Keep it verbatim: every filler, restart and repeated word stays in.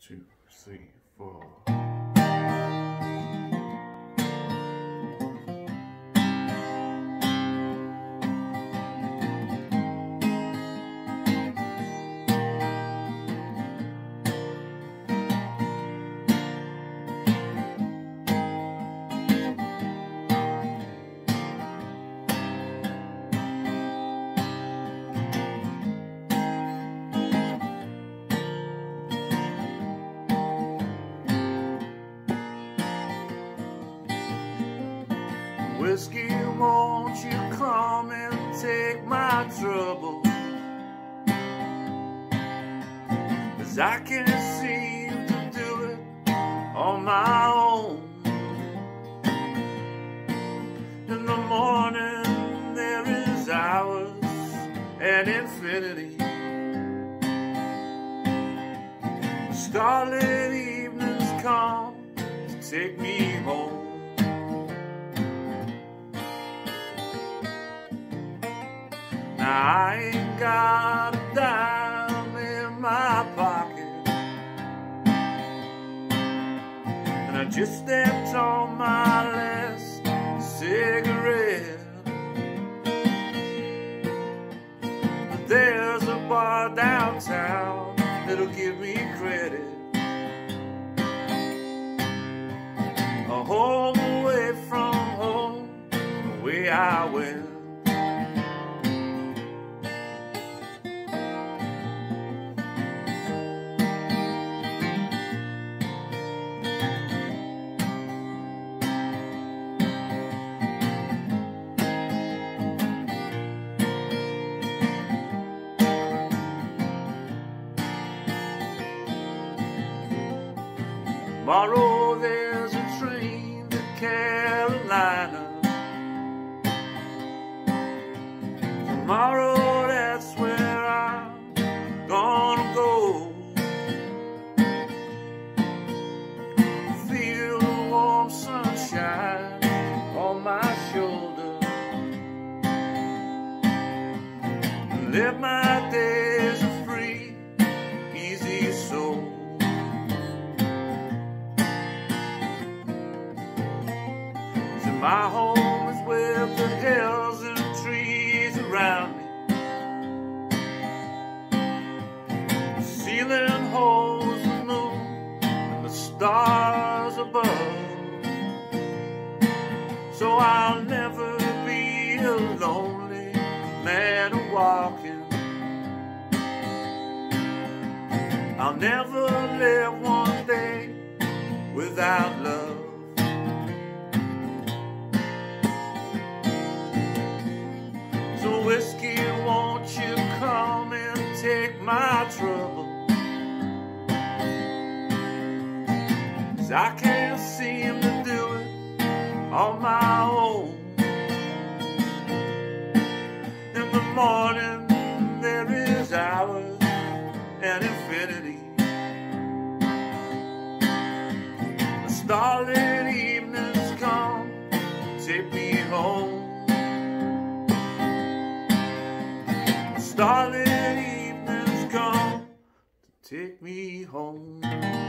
two, three, four. Whiskey, won't you come and take my trouble? 'Cause I can't seem to do it on my own. In the morning there is hours and infinity. Starlit evenings come to take me home. Now I ain't got a dime in my pocket, and I just stepped on my last cigarette. But there's a bar downtown that'll give me credit. A home away from home, the way I went. Tomorrow there's a train to Carolina. Tomorrow that's where I'm gonna go. Feel the warm sunshine on my shoulder. Live my days a free, easy soul. My home is with the hills and trees around me. The ceiling holds the moon and the stars above. So I'll never be a lonely man walking. I'll never live one day without love. So whiskey, won't you come and take my trouble? 'Cause I can't seem to do it on my own. In the morning there is hours and infinity. The starlit evenings come, take me home. Starlit evenings come to take me home.